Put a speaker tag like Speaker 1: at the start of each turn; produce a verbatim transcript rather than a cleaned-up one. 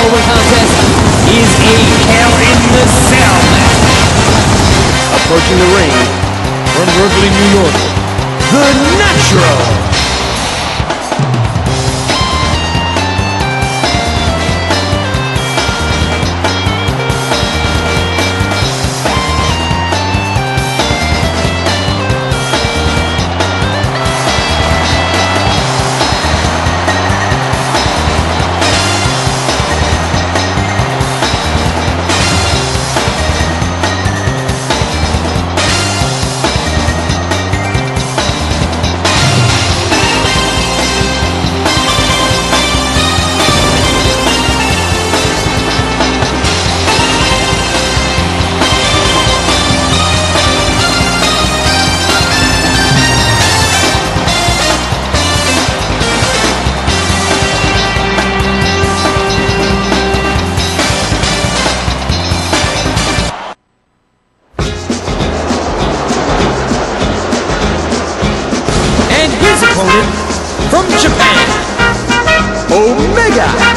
Speaker 1: following contest is a Hell in the Cell match. Approaching the ring from Brooklyn, New York, the Natural. From Japan, Omega.